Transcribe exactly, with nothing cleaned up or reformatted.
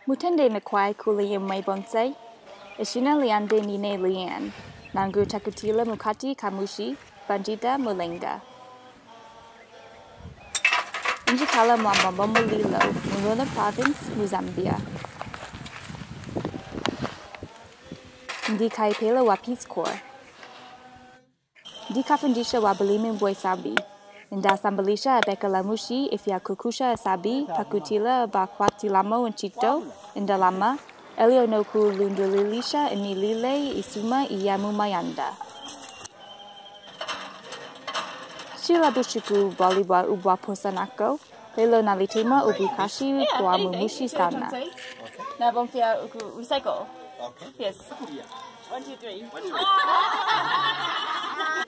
Mutende Makwai Kuli and May Bonsai, Ishina Liande Nine Lianne, Nangu Takutila Mukati Kamushi, Banjita Mulenga. Injikala Mwambambo Lilo, Mulona Province, Zambia. Ndi Pela wa Peace Corps. Ndi Kafundisha wa Balimin Boy Sabi. Nda Sambalisha Beka Lamushi Ifya Kukusha Sabi, Pakutila Bakwatilamo and Chito, Indalama, Elionoku Lundulilisha, Emilile, Isuma, Iyamumayanda. Shila Bushiku Boliwa Ubwa Posanako, Pelo Nalitema Ubukashi, Guamumushi Sana. Now, Bonfia recycle. Okay. Yes. One, two, three.